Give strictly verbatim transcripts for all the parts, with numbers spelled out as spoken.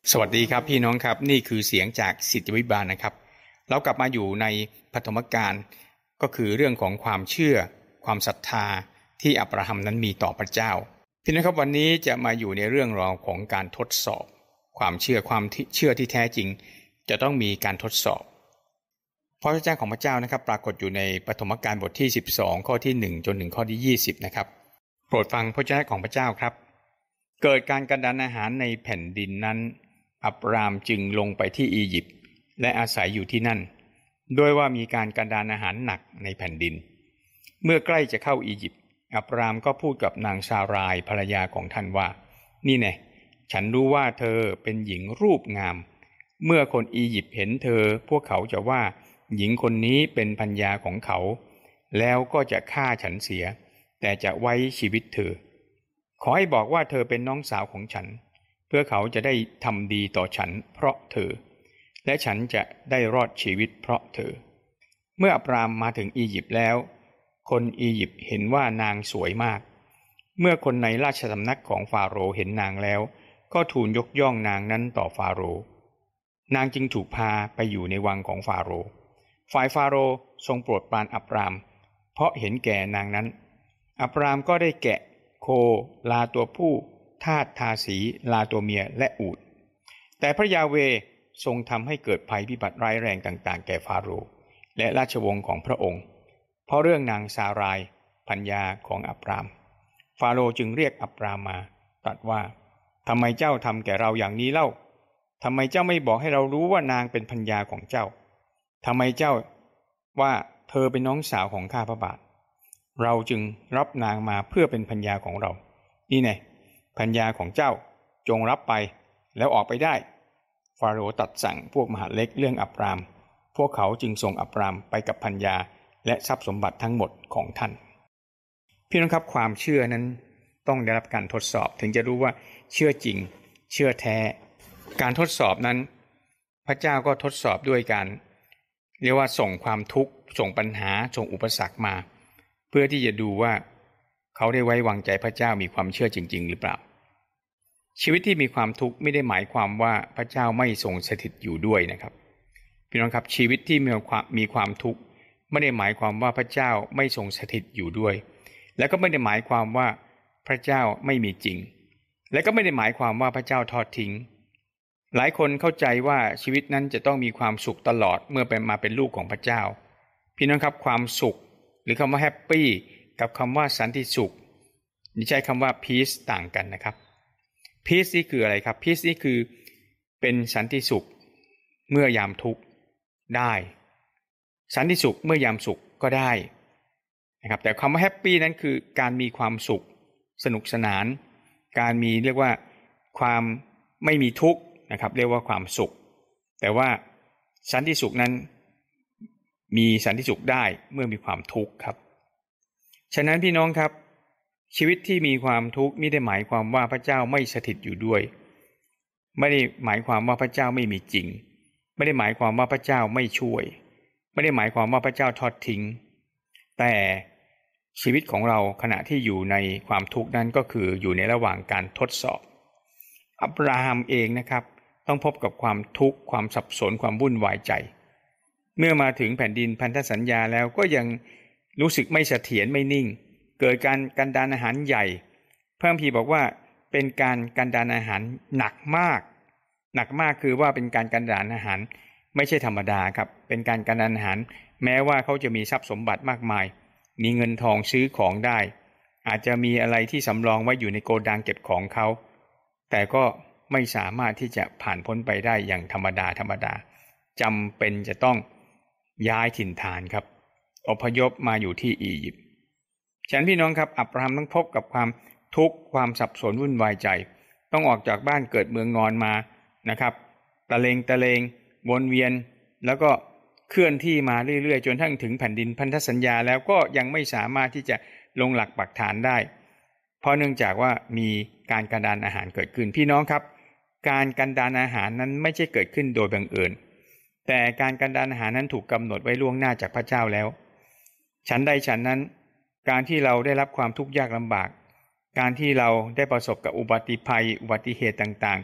สวัสดีครับพี่น้องครับนี่คือเสียงจากศิษยวิบาลนะครับเรากลับมาอยู่ในปฐมกาลก็คือเรื่องของความเชื่อความศรัทธาที่อับราฮัมนั้นมีต่อพระเจ้าพี่น้องครับวันนี้จะมาอยู่ในเรื่องราวของการทดสอบความเชื่อความเชื่อที่แท้จริงจะต้องมีการทดสอบพระวจนะของพระเจ้านะครับปรากฏอยู่ในปฐมกาลบทที่สิบสองข้อที่หนึ่งจนถึงข้อที่ยี่สิบนะครับโปรดฟังพระวจนะของพระเจ้าครับเกิดการกันดานอาหารในแผ่นดินนั้นอับรามจึงลงไปที่อียิปต์และอาศัยอยู่ที่นั่นโดยว่ามีการกันดานอาหารหนักในแผ่นดินเมื่อใกล้จะเข้าอียิปต์อับรามก็พูดกับนางซารายภรรยาของท่านว่านี่แน่ฉันรู้ว่าเธอเป็นหญิงรูปงามเมื่อคนอียิปต์เห็นเธอพวกเขาจะว่าหญิงคนนี้เป็นภรรยาของเขาแล้วก็จะฆ่าฉันเสียแต่จะไว้ชีวิตเธอขอให้บอกว่าเธอเป็นน้องสาวของฉันเพื่อเขาจะได้ทำดีต่อฉันเพราะเธอและฉันจะได้รอดชีวิตเพราะเธอเมื่ออับรามมาถึงอียิปต์แล้วคนอียิปต์เห็นว่านางสวยมากเมื่อคนในราชสำนักของฟาโรห์เห็นนางแล้วก็ทูลยกย่องนางนั้นต่อฟาโรห์นางจึงถูกพาไปอยู่ในวังของฟาโรห์ฝ่ายฟาโรห์ทรงโปรดปรานอับรามเพราะเห็นแก่นางนั้นอับรามก็ได้แกะโคลาตัวผู้ทาสทาสีลาตัวเมียและอูฐแต่พระยาเวห์ทรงทำให้เกิดภัยพิบัติร้ายแรงต่างๆแก่ฟาโรห์และราชวงศ์ของพระองค์เพราะเรื่องนางซารายภรรยาของอับรามฟาโรห์จึงเรียกอับรามมาตรัสว่าทำไมเจ้าทำแก่เราอย่างนี้เล่าทำไมเจ้าไม่บอกให้เรารู้ว่านางเป็นภรรยาของเจ้าทำไมเจ้าว่าเธอเป็นน้องสาวของข้าพระบาทเราจึงรับนางมาเพื่อเป็นภรรยาของเรานี่แน่ภรรยาของเจ้าจงรับไปแล้วออกไปได้ฟาโรห์ตรัสสั่งพวกมหาดเล็กเรื่องอับรามพวกเขาจึงส่งอับรามไปกับภรรยาและทรัพย์สมบัติทั้งหมดของท่านพี่น้องครับความเชื่อนั้นต้องได้รับการทดสอบถึงจะรู้ว่าเชื่อจริงเชื่อแท้การทดสอบนั้นพระเจ้าก็ทดสอบด้วยการเรียกว่าส่งความทุกข์ส่งปัญหาส่งอุปสรรคมาเพื่อที่จะดูว่าเขาได้ไว้วางใจพระเจ้ามีความเชื่อจริงๆหรือเปล่าชีวิตที่มีความทุกข์ไม่ได้หมายความว่าพระเจ้าไม่ทรงสถิตอยู่ด้วยนะครับพี่น้องครับชีวิตที่มีความมีความทุกข์ไม่ได้หมายความว่าพระเจ้าไม่ทรงสถิตอยู่ด้วยและก็ไม่ได้หมายความว่าพระเจ้าไม่มีจริงและก็ไม่ได้หมายความว่าพระเจ้าทอดทิ้งหลายคนเข้าใจว่าชีวิตนั้นจะต้องมีความสุขตลอดเมื่อเป็นมาเป็นลูกของพระเจ้าพี่น้องครับความสุขหรือคำว่าแฮปปี้กับคำว่าสันติสุขนี่ใช้คำว่า peace ต่างกันนะครับ peace นี่คืออะไรครับ peace นี่คือเป็นสันติสุขเมื่อยามทุกข์ได้สันติสุขเมื่อยามสุขก็ได้นะครับแต่คำว่า happy นั้นคือการมีความสุขสนุกสนานการมีเรียกว่าความไม่มีทุกข์นะครับเรียกว่าความสุขแต่ว่าสันติสุขนั้นมีสันติสุขได้เมื่อมีความทุกข์ครับฉะนั้นพี่น้องครับชีวิตที่มีความทุกข์ไม่ได้หมายความว่าพระเจ้าไม่สถิตอยู่ด้วยไม่ได้หมายความว่าพระเจ้าไม่มีจริงไม่ได้หมายความว่าพระเจ้าไม่ช่วยไม่ได้หมายความว่าพระเจ้าทอดทิ้งแต่ชีวิตของเราขณะที่อยู่ในความทุกข์นั้นก็คืออยู่ในระหว่างการทดสอบอับราฮัมเองนะครับต้องพบกับความทุกข์ความสับสนความวุ่นวายใจเมื่อมาถึงแผ่นดินพันธสัญญาแล้วก็ยังรู้สึกไม่เสถียรไม่นิ่งเกิดการกันดารอาหารใหญ่พระคัมภีร์บอกว่าเป็นการกันดารอาหารหนักมากหนักมากคือว่าเป็นการกันดารอาหารไม่ใช่ธรรมดาครับเป็นการกันดารอาหารแม้ว่าเขาจะมีทรัพย์สมบัติมากมายมีเงินทองซื้อของได้อาจจะมีอะไรที่สำรองไว้อยู่ในโกดังเก็บของเขาแต่ก็ไม่สามารถที่จะผ่านพ้นไปได้อย่างธรรมดาธรรมดาจำเป็นจะต้องย้ายถิ่นฐานครับอพยพมาอยู่ที่อียิปต์ฉะนั้นพี่น้องครับอับราฮัมต้องพบกับความทุกข์ความสับสนวุ่นวายใจต้องออกจากบ้านเกิดเมืองนอนมานะครับตะเลงตะเลงวนเวียนแล้วก็เคลื่อนที่มาเรื่อยๆจนทั้งถึงแผ่นดินพันธสัญญาแล้วก็ยังไม่สามารถที่จะลงหลักปักฐานได้เพราะเนื่องจากว่ามีการกันดารอาหารเกิดขึ้นพี่น้องครับการกันดารอาหารนั้นไม่ใช่เกิดขึ้นโดยบังเอิญแต่การกันดารอาหารนั้นถูกกำหนดไว้ล่วงหน้าจากพระเจ้าแล้วฉันใดฉันนั้นการที่เราได้รับความทุกข์ยากลำบากการที่เราได้ประสบกับอุบัติภัยอุบัติเหตุต่างๆ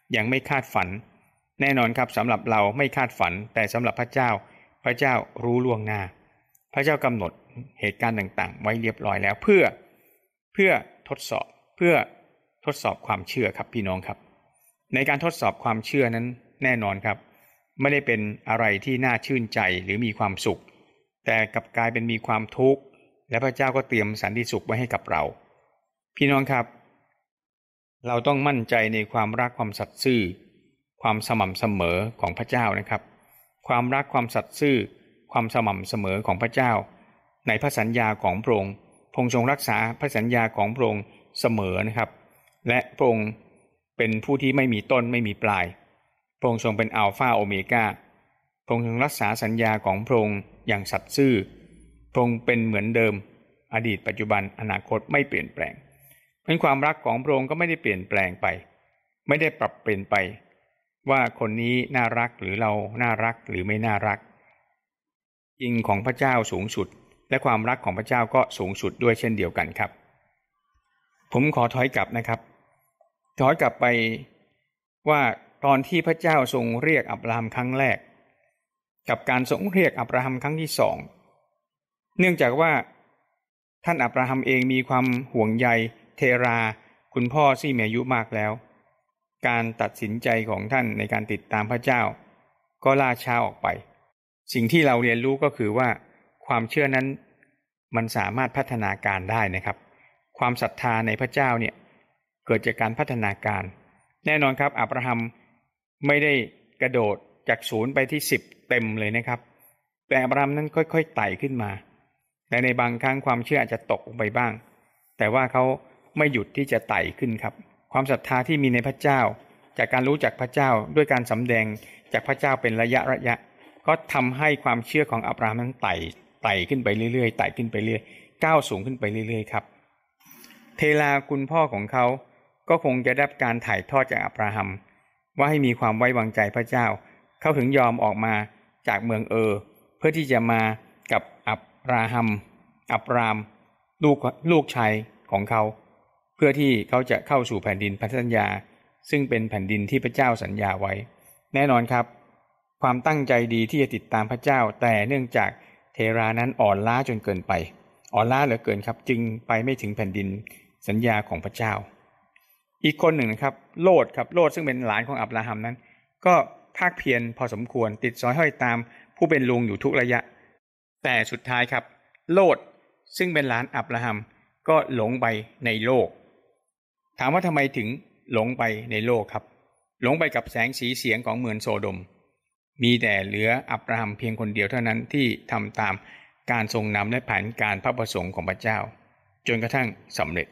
ยังไม่คาดฝันแน่นอนครับสำหรับเราไม่คาดฝันแต่สำหรับพระเจ้าพระเจ้ารู้ล่วงหน้าพระเจ้ากำหนดเหตุการณ์ต่างๆไว้เรียบร้อยแล้วเพื่อเพื่อทดสอบเพื่อทดสอบความเชื่อครับพี่น้องครับในการทดสอบความเชื่อนั้นแน่นอนครับไม่ได้เป็นอะไรที่น่าชื่นใจหรือมีความสุขแต่กลับกลายเป็นมีความทุกข์และพระเจ้าก็เตรียมสันติสุขไว้ให้กับเราพี่น้องครับเราต้องมั่นใจในความรักความสัตย์ซื่อความสม่ำเสมอของพระเจ้านะครับความรักความสัตย์ซื่อความสม่ำเสมอของพระเจ้าในพระสัญญาของพระองค์พระองค์ทรงรักษาพระสัญญาของพระองค์เสมอนะครับและพระองค์เป็นผู้ที่ไม่มีต้นไม่มีปลายพระองค์ทรงเป็นอัลฟาโอเมก้าพระองค์ทรงรักษาสัญญาของพระองค์อย่างสัตย์ซื่อพระองค์เป็นเหมือนเดิมอดีตปัจจุบันอนาคตไม่เปลี่ยนแปลงเพราะความรักของพระองค์ก็ไม่ได้เปลี่ยนแปลงไปไม่ได้ปรับเปลี่ยนไปว่าคนนี้น่ารักหรือเราน่ารักหรือไม่น่ารักจริงของพระเจ้าสูงสุดและความรักของพระเจ้าก็สูงสุดด้วยเช่นเดียวกันครับผมขอถอยกลับนะครับถอยกลับไปว่าตอนที่พระเจ้าทรงเรียกอับราฮัมครั้งแรกกับการทรงเรียกอับราฮัมครั้งที่สองเนื่องจากว่าท่านอับราฮัมเองมีความห่วงใยเทราคุณพ่อที่มีอายุมากแล้วการตัดสินใจของท่านในการติดตามพระเจ้าก็ล่าช้าออกไปสิ่งที่เราเรียนรู้ก็คือว่าความเชื่อนั้นมันสามารถพัฒนาการได้นะครับความศรัทธาในพระเจ้าเนี่ยเกิดจากการพัฒนาการแน่นอนครับอับราฮัมไม่ได้กระโดดจากศูนย์ไปที่สิบเต็มเลยนะครับแต่อับราฮัมนั้นค่อยๆไต่ขึ้นมาแต่ในบางครั้งความเชื่ออาจจะตกลงไปบ้างแต่ว่าเขาไม่หยุดที่จะไต่ขึ้นครับความศรัทธาที่มีในพระเจ้าจากการรู้จักพระเจ้าด้วยการสำแดงจากพระเจ้าเป็นระยะระยะก็ทำให้ความเชื่อของอับราฮัมนั้นไต่ไต่ขึ้นไปเรื่อยๆไต่ขึ้นไปเรื่อยก้าวสูงขึ้นไปเรื่อยๆครับเทราคุณพ่อของเขาก็คงจะได้รับการถ่ายทอดจากอับราฮัมว่าให้มีความไว้วางใจพระเจ้าเขาถึงยอมออกมาจากเมืองเออเพื่อที่จะมากับอับราฮัมอับรามลูกลูกชายของเขาเพื่อที่เขาจะเข้าสู่แผ่นดินพันธสัญญาซึ่งเป็นแผ่นดินที่พระเจ้าสัญญาไว้แน่นอนครับความตั้งใจดีที่จะติดตามพระเจ้าแต่เนื่องจากเทรานั้นอ่อนล้าจนเกินไปอ่อนล้าเหลือเกินครับจึงไปไม่ถึงแผ่นดินสัญญาของพระเจ้าอีกคนหนึ่งนะครับโลดครับโลดซึ่งเป็นหลานของอับราฮัมนั้นก็ภาคเพียรพอสมควรติดสอยห้อยตามผู้เป็นลุงอยู่ทุกระยะแต่สุดท้ายครับโลดซึ่งเป็นหลานอับราฮัมก็หลงไปในโลกถามว่าทำไมถึงหลงไปในโลกครับหลงไปกับแสงสีเสียงของเมืองโซโดมมีแต่เหลืออับราฮัมเพียงคนเดียวเท่านั้นที่ทำตามการทรงนำและแผนการพระประสงค์ของพระเจ้าจนกระทั่งสำเร็จ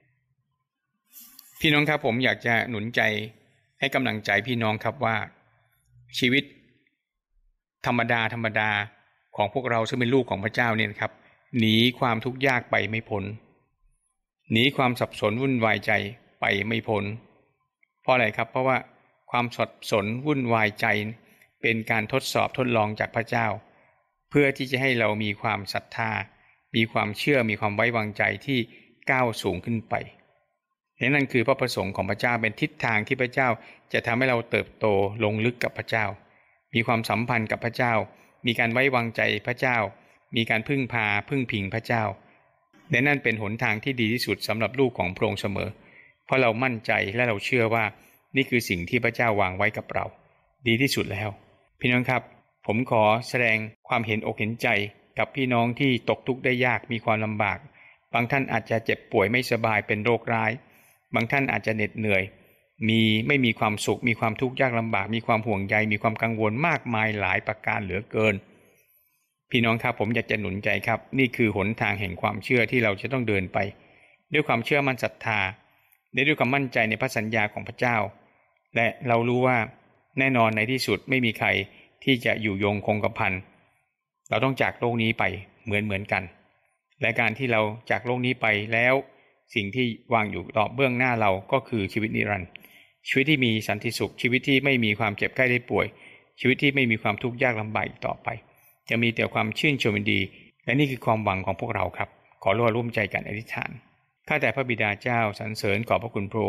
พี่น้องครับผมอยากจะหนุนใจให้กำลังใจพี่น้องครับว่าชีวิตธรรมดาธรรมดาของพวกเราซึ่งเป็นลูกของพระเจ้าเนี่ยครับหนีความทุกข์ยากไปไม่พ้นหนีความสับสนวุ่นวายใจไปไม่พ้นเพราะอะไรครับเพราะว่าความสับสนวุ่นวายใจเป็นการทดสอบทดลองจากพระเจ้าเพื่อที่จะให้เรามีความศรัทธามีความเชื่อมีความไว้วางใจที่ก้าวสูงขึ้นไปนั่นคือพระประสงค์ของพระเจ้าเป็นทิศทางที่พระเจ้าจะทำให้เราเติบโตลงลึกกับพระเจ้ามีความสัมพันธ์กับพระเจ้ามีการไว้วางใจพระเจ้ามีการพึ่งพาพึ่งพิงพระเจ้าและนั่นเป็นหนทางที่ดีที่สุดสำหรับลูกของพระองค์เสมอเพราะเรามั่นใจและเราเชื่อว่านี่คือสิ่งที่พระเจ้าวางไว้กับเราดีที่สุดแล้วพี่น้องครับผมขอแสดงความเห็นอกเห็นใจกับพี่น้องที่ตกทุกข์ได้ยากมีความลำบากบางท่านอาจจะเจ็บป่วยไม่สบายเป็นโรคร้ายบางท่านอาจจะเหน็ดเหนื่อยมีไม่มีความสุขมีความทุกข์ยากลำบากมีความห่วงใยมีความกังวลมากมายหลายประการเหลือเกินพี่น้องครับผมอยากจะหนุนใจครับนี่คือหนทางแห่งความเชื่อที่เราจะต้องเดินไปด้วยความเชื่อมั่นศรัทธาและด้วยความมั่นใจในพระสัญญาของพระเจ้าและเรารู้ว่าแน่นอนในที่สุดไม่มีใครที่จะอยู่ยงคงกระพันเราต้องจากโลกนี้ไปเหมือนเหมือนกันและการที่เราจากโลกนี้ไปแล้วสิ่งที่วางอยู่ต่อเบื้องหน้าเราก็คือชีวิตนิรันดร์ชีวิตที่มีสันติสุขชีวิตที่ไม่มีความเจ็บไข้ได้ป่วยชีวิตที่ไม่มีความทุกข์ยากลำบากอีกต่อไปจะมีแต่ความชื่นชมยินดีและนี่คือความหวังของพวกเราครับขอร่วมร่วมใจกันอธิษฐานข้าแต่พระบิดาเจ้าสรรเสริญขอบพระคุณพระองค์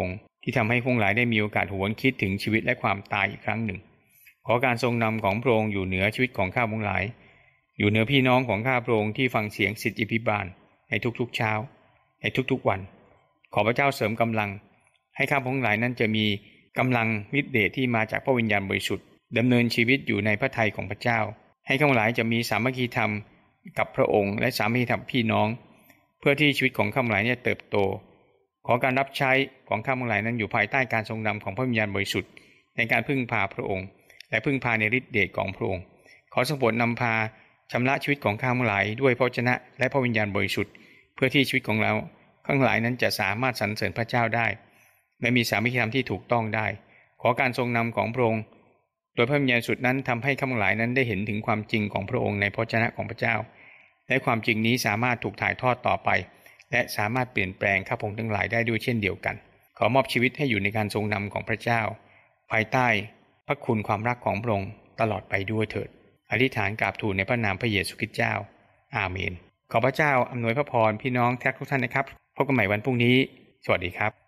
ที่ทำให้พวกหลายได้มีโอกาสหวนคิดถึงชีวิตและความตายอีกครั้งหนึ่งขอการทรงนำของพระองค์อยู่เหนือชีวิตของข้าพวกหลายอยู่เหนือพี่น้องของข้าพระองค์ที่ฟังเสียงสิทธิพิบาลในทุกๆเช้าในทุกๆวันขอพระเจ้าเสริมกำลังให้ข้าพวกหลายนั้นจะมีกำลังฤทธิ์เดชที่มาจากพระวิญญาณบริสุทธิ์ดำเนินชีวิตอยู่ในพระทัยของพระเจ้าให้ข้าพวกหลายจะมีสามัคคีธรรมกับพระองค์และสามัคคีธรรมพี่น้องเพื่อที่ชีวิตของข้าพวกหลายเนี่ยเติบโตขอการรับใช้ของข้าพวกหลายนั้นอยู่ภายใต้การทรงนำของพระวิญญาณบริสุทธิ์ในการพึ่งพาพระองค์และพึ่งพาในฤทธิ์เดชของพระองค์ขอทรงโปรดนำพาชำระชีวิตของข้าพวกหลายด้วยพระวจนะและพระวิญญาณบริสุทธิ์เพื่อที่ชีวิตของเราข้างหลายนั้นจะสามารถสรรเสริญพระเจ้าได้และมีสามัคคีธรรมที่ถูกต้องได้ขอการทรงนำของพระองค์โดยพระวิญญาณบริสุทธิ์นั้นทำให้ข้าพวกหลายนั้นได้เห็นถึงความจริงของพระองค์ในพระวจนะของพระเจ้าและความจริงนี้สามารถถูกถ่ายทอดต่อไปและสามารถเปลี่ยนแปลงข้าพงทั้งหลายได้ด้วยเช่นเดียวกันขอมอบชีวิตให้อยู่ในการทรงนำของพระเจ้าภายใต้พระคุณความรักของพระองค์ตลอดไปด้วยเถิดอธิษฐานกราบทูลในพระนามพระเยซูคริสต์เจ้าอาเมนขอพระเจ้าอำนวยพระพรพี่น้องทุกท่านนะครับพบกันใหม่วันพรุ่งนี้สวัสดีครับ